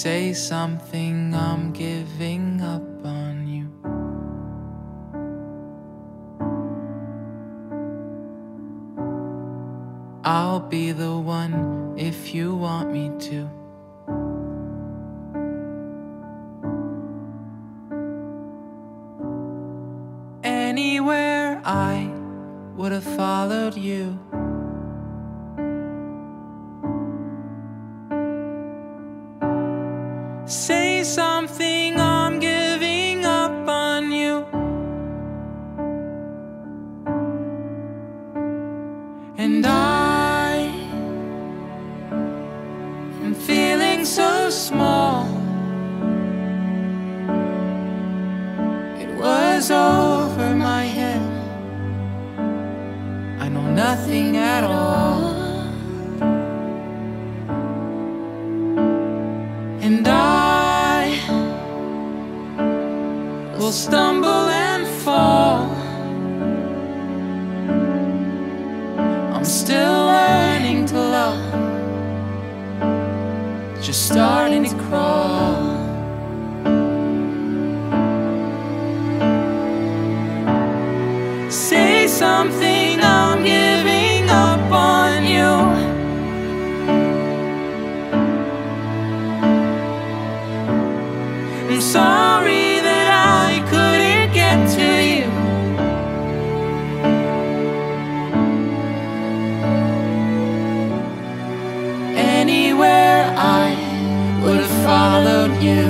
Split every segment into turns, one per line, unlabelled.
Say something, I'm giving up on you. I'll be the one if you want me to. Anywhere I would have followed you. Say something, I'm giving up on you. And I'm feeling so small. It was over my head. I know nothing at all. And I will stumble and fall. I'm still learning to love, just starting to crawl. Say something, I'm giving up on you. I'm sorry that I couldn't get to you. Anywhere I would have followed you.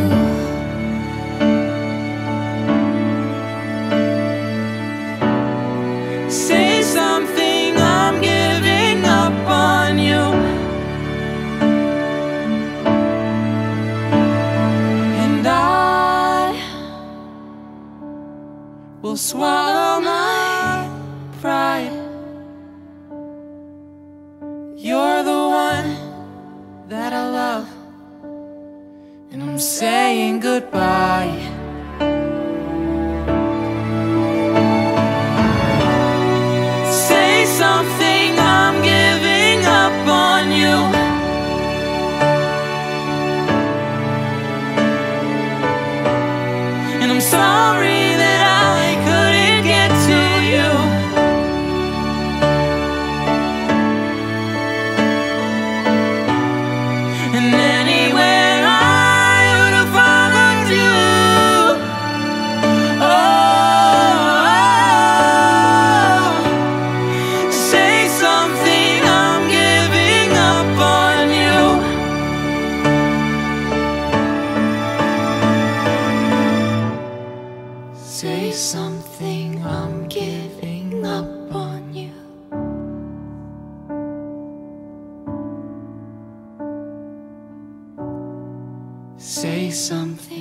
Say something, I'm giving up on you. And I will swallow my pride. You're the one that I love, and I'm saying goodbye. Say something, I'm giving up on you. And I'm sorry that I couldn't get to you. And anywhere I would have followed you. Oh, say something, I'm giving up on you. Say something, I'm giving up on you. Say something.